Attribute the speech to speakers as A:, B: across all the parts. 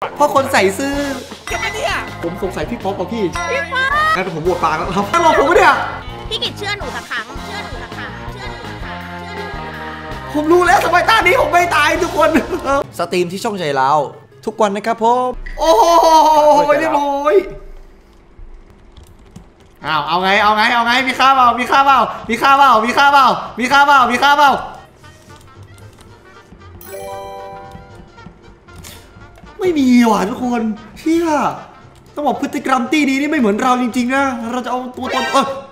A: เพราะคนใส่ซื่อ
B: แค่นี้
A: ผมสงสัยพี่ป๊อปกับพี่งั้นผมโหวตปางแล้วครับถ้าลองผมไม่ได้
C: พี่กิจเชื่อหนูสักครั้งเชื่อหนูสักครั้งเชื่อหนูสักครั้งเชื่อหนูสักครั้ง
A: ผมรู้แล้วทำไมตานี้ผมไม่ตายทุกคนสตรีมที่ช่องใจเราทุกวันนะครับผมโอ้โหเรียบร้อยเอาไงมีค่าเปล่าไม่มีว่ะทุกคนเชี่ยต้องบอกพฤติกรรมตีนี้นี่ไม่เหมือนเราจริงๆนะเราจะเอาตัวตน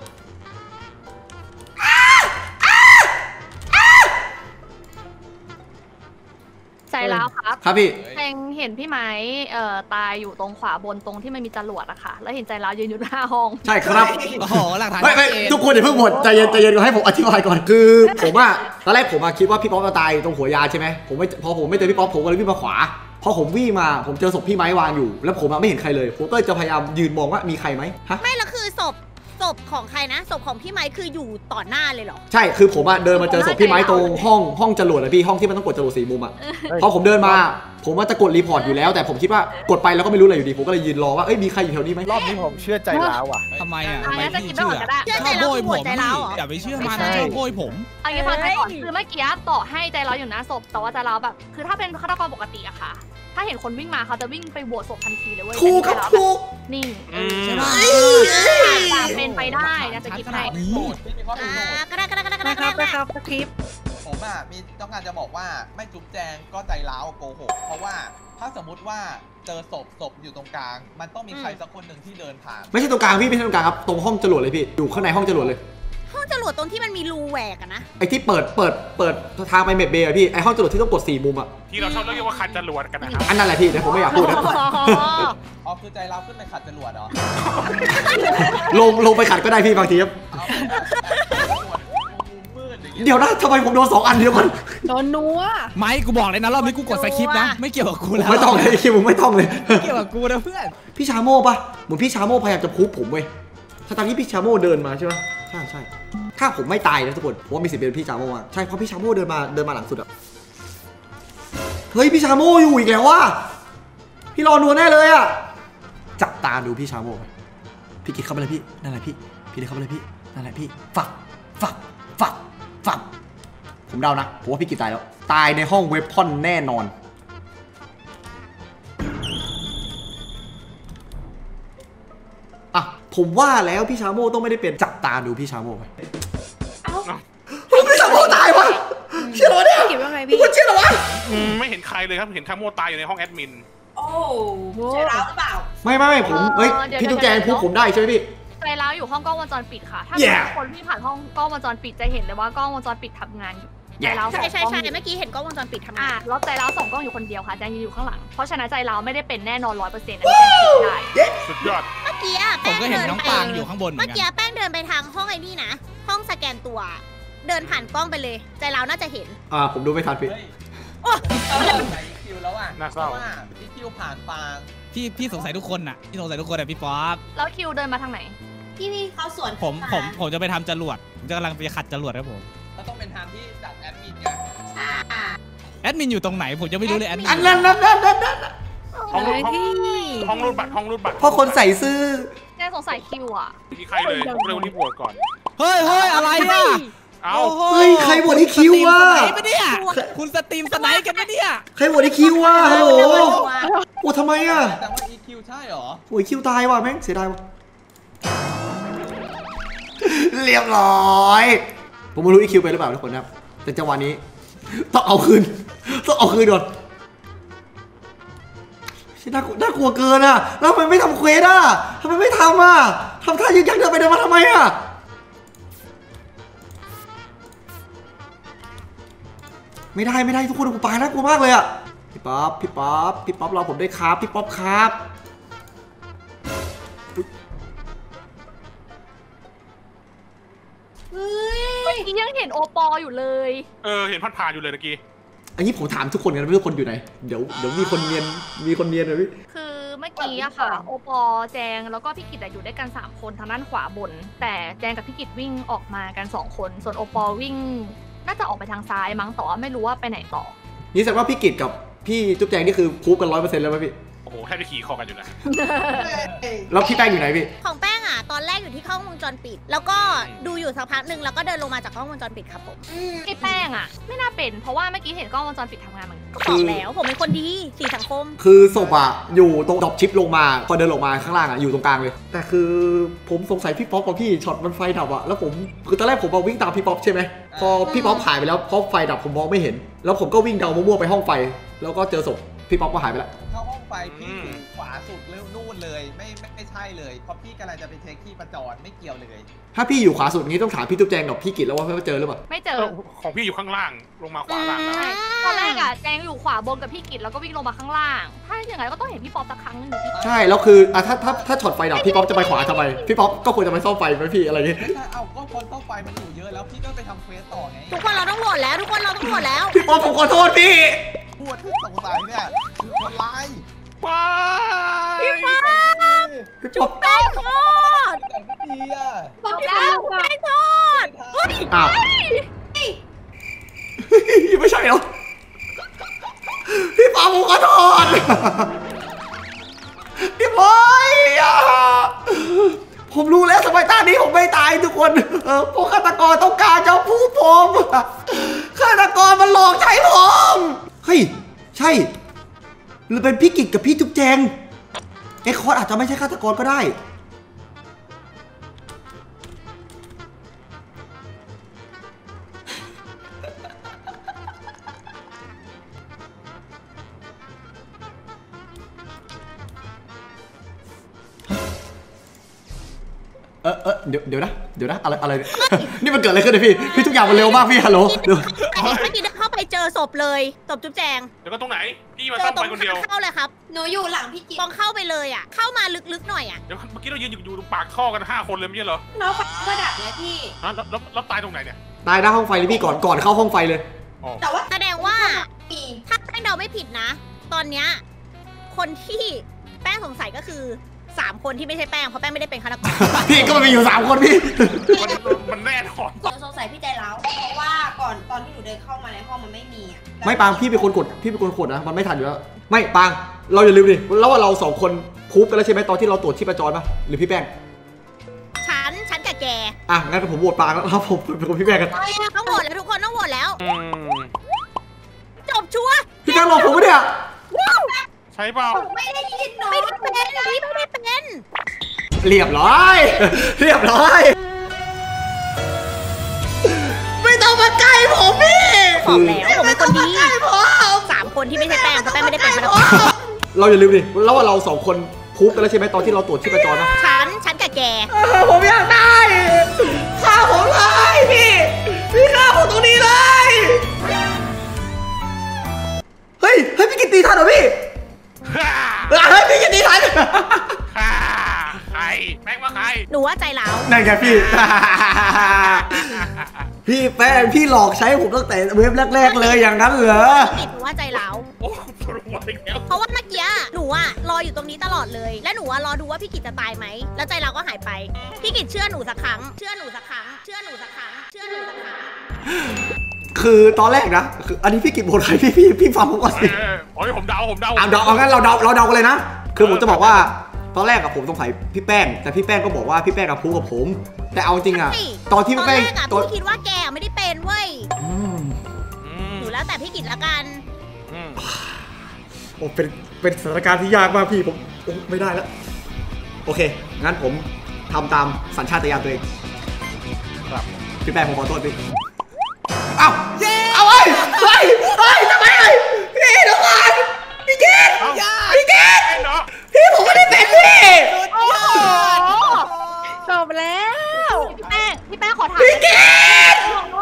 D: ใจแล้ว
A: ครับพี่
D: เองเห็นพี่ไม้ตายอยู่ตรงขวาบนตรงที่มันมีจรวดอะค่ะแล้วเห็นใจแล้วยืนอยู่หน้าห้อง
A: ใช่ครับ
B: โอ้โหหลักฐาน
A: ไม่ทุกคนอย่าเพิ่งหมดใจเย็นก่อนให้ผมอธิบายก่อนคือผมอะตอนแรกผมคิดว่าพี่ป๊อปจะตายตรงหัวยาใช่ไหมพอผมไม่เจอพี่ป๊อปผมก็เลยวิ่งมาขวาพอผมวิ่งมาผมเจอศพพี่ไม้วางอยู่แล้วผมไม่เห็นใครเลยผมก็จะพยายามยืนมองว่ามีใครไหม
C: ไม่แล้วคือศพของใครนะศพของพี่ไม้คืออยู่ต่อหน้าเลยเหรอ
A: ใช่คือผมเดินมาเจอศพพี่ไม้ตรงห้องจรวดเลยพี่ห้องที่มันต้องกดจรวด4 มุมพอผมเดินมาผมว่าจะกดรีพอร์ตอยู่แล้วแต่ผมคิดว่ากดไปแล้วก็ไม่รู้อะไรอยู่ดีผมก็เลยยืนรอว่ามีใครอยู่แถวนี้ไหม
E: รอบนี้ผมเชื่อใจแล้วอ่ะ
B: ทำไมพี่
C: เชื่อใจแล้วผม
B: อย่าไปเชื่อมันชอบโบยผม
D: เอางี้ฟังใจก่อนคือเมื่อกี้ต่อให้ใจเราอยู่หน้าศพแต่ว่าใจเราแบบคือถ้าเป็นฆาตกรปกติอะค่ะถ้าเห็นคนวิ่งมาเขาจะวิ่งไปโหวตศพทันทีเลยเว้ย
A: ถูกครับถูก
D: นี่ใช่ไหมเป็นไปได้นะจะคิดให้
C: ก็ได้
F: ครับคลิป
G: ผมมีต้องการจะบอกว่าไม่จุ๊บแจงก็ใจร้าวโกหกเพราะว่าถ้าสมมติว่าเจอศพอยู่ตรงกลางมันต้องมีใครสักคนหนึ่งที่เดินผ่าน
A: ไม่ใช่ตรงกลางพี่ไม่ใช่ตรงกลางครับตรงห้องจรวดเลยพี่อยู่ข้างในห้องจรวดเลย
C: ห้องจรวดตรงที่มันมีรูแหวกนะ
A: ไอ้ที่เปิดทางไปเมดเบย์พี่ไอ้ห้องจรวดที่ต้องกด4 มุม
H: ที่เราชอบเรียกว่าขัดจรวดกันนะครับ
A: อันนั้นแหละพี่แต่ผมไม่อยากพูดนะ
G: อ๋อคือใจเราขึ้นไปขัดจรวดเหรอ
A: ลงไปขัดก็ได้พี่บางทีครับเดี๋ยวนะทำไมผมโดน2 อันเดียวกัน
F: โดนนัว
B: ไม่กูบอกเลยนะรอบนี้กูกดสคริปต์นะไม่เกี่ยวกับกูแล้ว
A: ไม่ต้องเลยคิวผมไม่ต้องเลย
B: เกี่ยวกับกูนะเพื่อน
A: พี่ชาโม่ปะเหมือนพี่ชาโม่พยายามจะพุบผมเว้ยถ้าตอนนี้พี่ชาโม่เดินมาใช่ไหมใช่ถ้าผมไม่ตายนะทุกคนผมว่ามีสิทธิ์เป็นพี่ชาโม่มาใช่เพราะพี่ชาโม่เดินมาหลังสุดอะเฮ้ยพี่ชาโม่อยู่อีกแล้วว่ะพี่รอนัวแน่เลยอะจับตาดูพี่ชาโม่พี่กิดเข้าไปเลยพี่นั่นแหละพี่เดินเข้าไปเลยพี่นั่นแหละพี่ฝักผมเดานะผมว่าพี่กิดตายแล้วตายในห้องเวพอนแน่นอนอ่ะผมว่าแล้วพี่ชาโม่ต้องไม่ได้เป็นจับตาดูพี่ชาโม่ไปพี่ชาโม่ตายวะเชื่อหรอเนี่ยพี่คุณเชื่อหรอวะ
H: ไม่เห็นใครเลยครับเห็นชาโม่ตายอยู่ในห้องแอดมิน
F: โอ้ใจร้าวหรือเปล่า
A: ไม่ผมพี่จุ๊บแจงพูดผมได้ใช่ไหมพี่
D: ใจร้าวอยู่ห้องกล้องวงจรปิดค่ะถ้าเป็นคนที่ผ่านห้องกล้องวงจรปิดจะเห็นเลยว่ากล้องวงจรปิดทำงานอยู่ใจร้าว
C: ใช่เมื่อกี้เห็นกล้องวงจรปิดทำงาน
D: แล้วใจร้าว2 กล้องอยู่คนเดียวค่ะแจงยืนอยู่ข้างหลังเพราะฉะนั้นใจร้าวไม่ได้เป็นแน่นอน100%นะแจงคิดได้
H: สุดยอด
C: เมื่อกี้
B: ผมก็เห็นน้องปางอยู่ข้างบน
C: เมื่อกี้แป้งเดินไปทางห้องไอ้นี่นะห้องสแกนตัวเดินผ่านกล้องไปเลยใจร้าวน่าจะเห็น
A: ผมดูไม่ทันพี่
G: คิวแล้ว
H: น่าเศร้า
G: พี่คิวผ่านปาง
B: พี่สงสัยทุกคนพี่สงสัยทุกคนพี่ป๊อป
D: แล้วคิวเดินมาทางไหน
F: พี่เขาสวน
B: ผมจะไปทำจรวดผมจะกำลังไปขัดจรวดครับผม
G: ก็ต้องเป็นทางที่จากแอดมินไง
B: แอดมินอยู่ตรงไหนผมจะไม่รู้เลยแอดมิน
A: นั่น
H: ห้องรูดบัตร
A: เพราะคนใส่ซื่อ
D: แกสงสัยคิว
H: มีใครเลยเร็วรีบโหวตก่อน
B: เฮ้ยอะไร
A: เฮ้ยใครโหวตให้คิว
B: คุณสตรีมสไนค์กันปะเนี่ย
A: ใครโหวตให้คิวฮัลโหลโอ้ทำไม
G: แต่ว่าอีคิวใช่หรอ
A: โอ้ยคิวตายว่ะแม่งเสียดายว่ะเรียบร้อยผมไม่รู้อีคิวไปหรือเปล่าทุกคนครับแต่จังหวะนี้ต้องเอาคืนก่อนน่ากลัวเกินแล้วทำไมไม่ทำเควสทำไมไม่ทำทำท่ายืนยันเดินไปเดินมาทำไมไม่ได้ทุกคนกูไปน่ากลัวมากเลยพี่ป๊อปรอผมได้ครับพี่ป๊อปครับ
D: ยังเห็นโอปออยู่เลย
H: เห็นผ่านอยู่เลยเมื่อกี้
A: อันนี้ผมถามทุกคนกันว่าทุกคนอยู่ไหนเดี๋ยวมีคนเนียนเลยพี่
D: คือเมื่อกี้ค่ะโอปอแจงแล้วก็พี่กิตอยู่ด้วยกัน3 คนทางด้านขวาบนแต่แจงกับพี่กิตวิ่งออกมากัน2 คนส่วนโอปอวิ่งน่าจะออกไปทางซ้ายมั้งแต่ว่าไม่รู้ว่าไปไหนต่อ
A: นี่แสดงว่าพี่กิตกับพี่จุ๊บแจงนี่คือคูปกัน100%แล้วไหมพี่
H: ผมโหแทบจะขี่คอกันอยู่นะ
A: แล้วพี่แป้งอยู่ไหนพี่
C: ของแป้งอ่ะตอนแรกอยู่ที่กล้องวงจรปิด แล้วก็ดูอยู่สักพักหนึ่งแล้วก็เดินลงมาจากกล้องวงจรปิดครับผม
D: ไอ้แป้งอ่ะ ไม่น่าเป็นเพราะว่าเมื่อกี้เห็นกล้องวงจรปิดทำงานเหมือนกัน
C: บอกแล้วผมเป็นคนดีสีสังคม
A: คือศพอะอยู่ตรงดรอปชิปลงมาพอเดินลงมาข้างล่างอะอยู่ตรงกลางเลย แต่คือผมสงสัยพี่ป๊อปกับพี่ช็อตมันไฟดับอะแล้วผมคือตอนแรกผมวิ่งตามพี่ป๊อปใช่ไหมพอพี่ป๊อปหายไปแล้วเพราะไฟดับผมมองไม่เห็น แล้วผมก็วิ่งเดามั่วๆไปห้องไฟ แล้วก็เจอศพพี่ป๊อปก็หายไปแล้ว
G: เข้าห้องไฟพี่อยู่ขวาสุดเร็วนู่นเลยไม่ใช่เลยเพราะพี่กำลังจะไปเช็คที่ประจรไม่เกี่ยวเลย
A: ถ้าพี่อยู่ขวาสุดนี้ต้องถามพี่ตุ๊กแจงกับพี่กิตแล้วว่าเจอหรือเปล่า
D: ไม่เจอ
H: ของพี่อยู่ข้างล่างลงมาขวาล่างนะ
D: ใช่ตอนแรกอ่ะแจงอยู่ขวาบนกับพี่กิจแล้วก็วิ่งลงมาข้างล่าง ถ้าอย่างไรก็ต้องเห็นพี่ป๊อปสักครั้งหนึงอยู่ที่
A: ใช่แล้วคือถ้าช็อตไฟดับพี่ป๊อปจะไปขวาทำไมพี่ป๊อปก็ควรจะไปซ่อมไฟไหมพี่อะไรอย่างงี้
G: ไม่ใช่เอาก็คนต้องไฟมันอยู่เยอะแล้วพี่ก็ไปทำเควสต่อไง
C: ทุกคนเราต้องโหวตแล้วทุกคนเราต้องโหวตแล้ว
A: พี่ป๊อปผมขอโทษพี่
G: พูดที่สงสัยเนี่ยคือคนร้าย
H: ว้า
C: พี่ฟ้า
A: พี่ป๊อป
C: แป้งโทษ
G: แต่ไม่ดีอ่ะ
D: บอกแล้ว
C: แป้งโทษ
A: อ้าวไม่ใช่เหรอพี่ป๊อปผมขอโทษพี่บอยผมรู้แล้วทำไมตานี้ผมไม่ตายทุกคนพวกฆาตกรต้องการจะพูดผมฆาตกรมันหลอกใช้ผมเฮ้ยใช่หรือเป็นพี่กิจกับพี่จุ๊บแจงไอ้คอสอาจจะไม่ใช่ฆาตกรก็ได้เดี๋ยวนะอะไรนี่มันเกิดอะไรขึ้นเนี่ยพี่ทุกอย่างมันเร็วมากพี่ฮัลโหลเดี๋ยว
C: เมื่อกี้เดินเข้าไปเจอศพเลยศพจุ๊บแจง
H: แล้วก็ตรงไหนพี่มา
C: เจ
H: ซ่อ
C: อ
H: ม
C: ตร
H: ไฟ
C: ง
H: คนเดียว
C: ทางเข้าเลยครับ
F: หนูอยู่หลังพี่จิ๊บ
C: ตรงเข้าไปเลยอ่ะเข้ามาลึกๆหน่อยอ่ะ
H: เดี๋ยวเมื่อกี้เรายืนอยู่ตรงปากท่อกัน5 คนเลยไม่ใช่เหรอ
F: น้องไฟก็ดับเนี่ยพี่
H: ฮะแล้วตายตรงไหนเนี่ย
A: ตายหน้าห้องไฟเลยพี่ก่อนเข้าห้องไฟเลย
H: อ๋อ
F: แต่ว่า
C: แสดงว่า
F: มี
C: ถ้าแป้งเดาไม่ผิดนะ ตอนเนี้ยคนที่แป้งสงสัยก็คือ3 คนที่ไม่ใช่แป้งเพราะแป้งไม่ได้เป็นฆาตกร
A: พี่ก็มันมีอยู่3 คนพี่
H: มันแน่นอน
F: หนูสงสัยพี่ใจร้าวเพราะว่าก่อนตอนที่หนูเดินเข้ามาในห้องมันไม่มีอ่ะ
A: ไม่ปางพี่เป็นคนกดนะมันไม่ทันอยู่แล้วไม่ปางเราอย่าลืมดิแล้วว่าเรา2 คนพูบกันแล้วใช่ไหมตอนที่เราตรวจชีพจรป่ะหรือพี่แป้ง
C: ฉันกับแก
A: อ่ะงั้นผมโหวตปางแล้วครับผมเป็นคนพี่แป้งกัน
C: ต้องโหวตแล้วทุกคนต้องโหวตแล้ว จบชัวร์
A: พี่แป้งหลอกผมปะเนี่ย
H: ใช่เปล่า
F: ไม่ได้ยินหนู
C: ไม่ได้เป็นพี่ไม่ได้เป็น
A: เรียบร้อยไม่ต้องมาใกล้ผมพี่
C: บอกแล้วผมเป็นคนดี3 คนที่ไม่ใช่แป้งเพราะแป้งไม่ได้เป็นฆาตกร
A: เราอย่าลืมดิแล้วว่าเรา2 คนพูบกันแล้วใช่ไหมตอนที่เราตรวจชีพจรนะ
C: ฉันกับแก
A: ผมอยากได้ฆ่าผมเลยพี่ฆ่าผมตรงนี้เลยเฮ้ยพี่กิตตีทันเหรอพี่เฮ้ยพี่กิตตีทัน
H: ใครแม่งว่าใคร
C: หนูว่าใจร้าว
A: นั่นไงพี่ พี่แป้งพี่หลอกใช้ผมตั้งแต่เว็บแรกๆเลยอย่างนั้นเหรอ
C: พี่กิตหนูว่าใจร้าว
H: โอ้ปวดหัวอีกแล้ว
C: เพราะว่าเมื่อกี้หนูอะรออยู่ตรงนี้ตลอดเลย และหนูอะรอดูว่าพี่กิตจะตายไหมแล้วใจเราก็หายไปพี่กิตเชื่อหนูสักครั้งเชื่อหนูสักครั้งเชื่อหนูสักครั้งเชื่อหนูสักครั้ง
A: คือตอนแรกนะคืออันนี้พี่กิตโหวตใครพี่ฟังผมก่อนสิ
H: โอ้ยผมเดา
A: เอางั้นเราเดากันเลยนะคือผมจะบอกว่าตอนแรกกับผมสงสัยพี่แป้งแต่พี่แป้งก็บอกว่าพี่แป้งกับพูกับผม แต่เอาจริงอะตอนที่
C: ตอ
A: พี่
C: น
A: แป้ง
C: แรกอะพี่คิดว่าแกไม่ได้เป็นเว้ย
A: อืม
C: หนูแล้วแต่พี่กิตละกัน
A: โอ้เป็นสถานการณ์ที่ยากมากพี่ผมไม่ได้แล้วโอเคงั้นผมทำตามสัญชาตญาณตัวเอง
H: ครับ
A: พี่แป้งผมขอโทษพี่เอาเฮ้ยทำไมพี่เดี๋ยวก่อนพี่เกดพี่ผมไม่ได้เป็นพี่
D: โอ้โห
F: จบแล้ว
D: พี่แป้งขอถาม
A: พี่เกด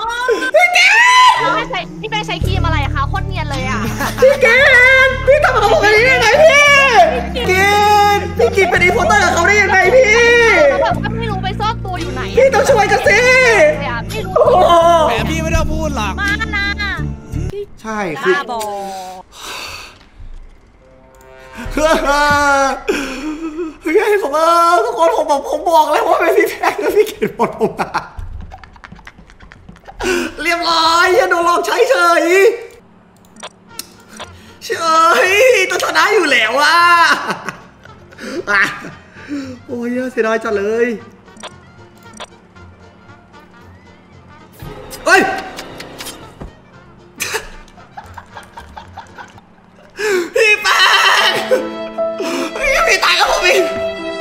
D: พี่แป้งใช้ครีมอะไรคะโคตรเนียนเลยอ่ะ
A: พี่เกดพี่ทำกับผมแบบนี้ได้ไงพี่พี่กินเป็นอีโพเตอร์กับเขาได้ยังไงพี่
D: แล้วแบบก็ไม่รู้ไปซ่อนตัวอยู่ไหน
A: พี่ต้องช่วยกันสิ
D: ไม่รู้
B: แหมพี่ไม่ต้องพูดหรอก
C: มานะ
A: ใช่คือ
C: บ้าบอ
A: เฮ้ยผมทุกคนผมบอกเลยว่าเป็นพี่แพงแล้วพี่เกดหมดผมเรียบร้อยอย่าโดนหลอกใช้เฉยเชยต้องชนะอยู่แล้วอ่ะโอ้ยเสียดายจัดเลยเฮ้ยพี่แป้งพี่ตายกับผมอีก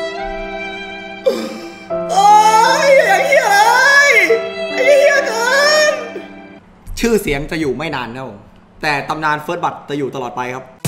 A: โอ้ยอย่างเหี้ยเลยไอ้เหี้ยเกินชื่อเสียงจะอยู่ไม่นานนะผมแต่ตำนานเฟิร์สบัตจะอยู่ตลอดไปครับ